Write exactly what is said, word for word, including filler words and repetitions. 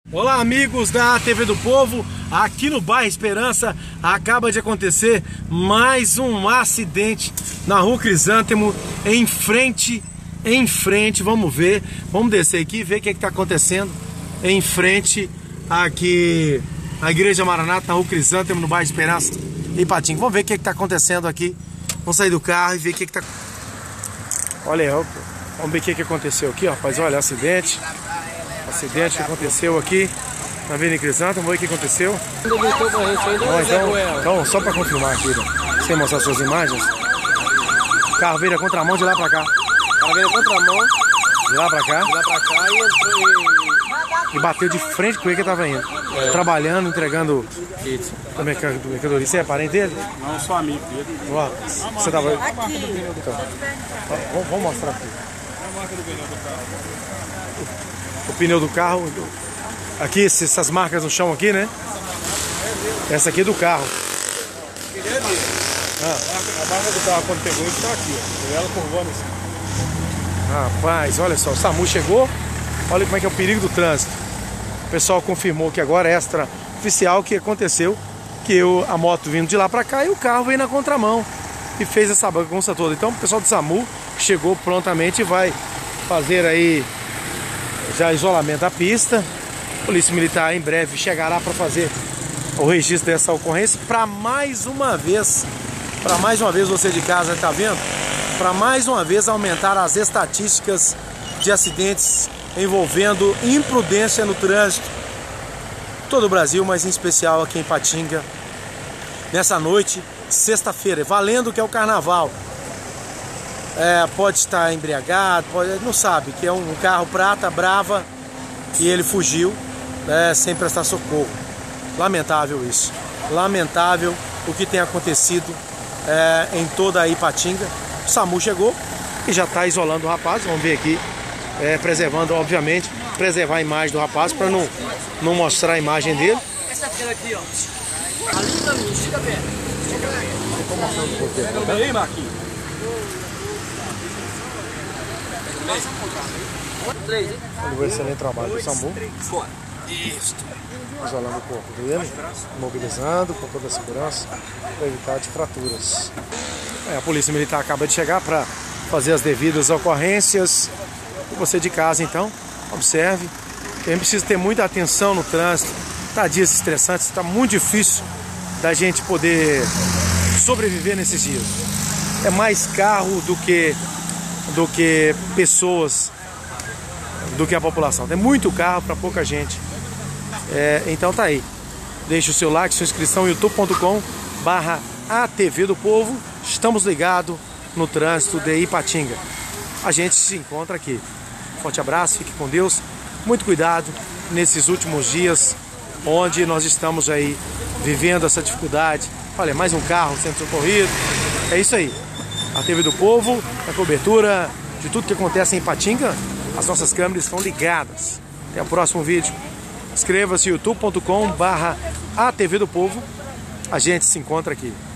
Olá, amigos da T V do Povo. Aqui no bairro Esperança acaba de acontecer mais um acidente na rua Crisântemo, em frente, em frente, vamos ver, vamos descer aqui e ver o que está acontecendo em frente aqui à Igreja Maranata, na rua Crisântemo, no bairro Esperança, em Patinga. Vamos ver o que está acontecendo aqui, vamos sair do carro e ver o que está... Olha aí, vamos ver o que aconteceu aqui, rapaz, olha, acidente. Acidente que aconteceu aqui na Avenida Crisântemo, vamos ver o que aconteceu. Bom, então, então, só para confirmar aqui, né? Sem mostrar suas imagens, o carro veio na contramão de lá para cá. O carro veio na contramão, de lá para cá, de lá para cá e entrou e... e bateu de frente com ele que estava indo. É. Trabalhando, entregando mercadoria. Você é parente dele? Não, eu sou amigo dele. Ó, você estava... Então, vamos mostrar aqui. É a marca do pneu do carro. O pneu do carro, aqui essas marcas no chão aqui, né? Essa aqui é do carro. Ah. A marca do carro quando pegou está aqui, ó. Ela curvando assim. Rapaz, olha só, o SAMU chegou. Olha como é que é o perigo do trânsito. O pessoal confirmou que agora é extra oficial que aconteceu, que eu, a moto vindo de lá para cá e o carro veio na contramão e fez essa bagunça toda. Então o pessoal do SAMU chegou prontamente e vai fazer aí já isolamento da pista. A Polícia Militar em breve chegará para fazer o registro dessa ocorrência. Para mais uma vez, para mais uma vez você de casa está vendo, para mais uma vez aumentar as estatísticas de acidentes envolvendo imprudência no trânsito. Todo o Brasil, mas em especial aqui em Patinga, nessa noite, sexta-feira, valendo que é o carnaval. É, pode estar embriagado, pode, não sabe, que é um carro prata, brava, e ele fugiu, né, sem prestar socorro. Lamentável isso, lamentável o que tem acontecido é, em toda a Ipatinga. O SAMU chegou e já está isolando o rapaz, vamos ver aqui, é, preservando, obviamente, preservar a imagem do rapaz para não, não mostrar a imagem dele. Essa tela aqui, ó. Ali pra mim, chega perto. Chega perto. Estou mostrando um pouquinho. Pega no meio aí, Marquinhos. Um excelente trabalho do SAMU, isolando o corpo dele, mobilizando com toda a segurança para evitar de fraturas. É, a Polícia Militar acaba de chegar para fazer as devidas ocorrências. E você de casa, então, observe. A gente precisa ter muita atenção no trânsito. Tá dias estressantes, está muito difícil da gente poder sobreviver nesses dias. É mais carro do que do que pessoas, do que a população. Tem muito carro para pouca gente. É, então tá aí. Deixe o seu like, sua inscrição, youtube ponto com barra A T V do Povo. Estamos ligados no trânsito de Ipatinga. A gente se encontra aqui. Forte abraço, fique com Deus. Muito cuidado nesses últimos dias, onde nós estamos aí vivendo essa dificuldade. Olha, mais um carro sendo socorrido. É isso aí. A T V do Povo, a cobertura de tudo que acontece em Ipatinga, as nossas câmeras estão ligadas. Até o próximo vídeo. Inscreva-se youtube ponto com barra A T V do Povo. A gente se encontra aqui.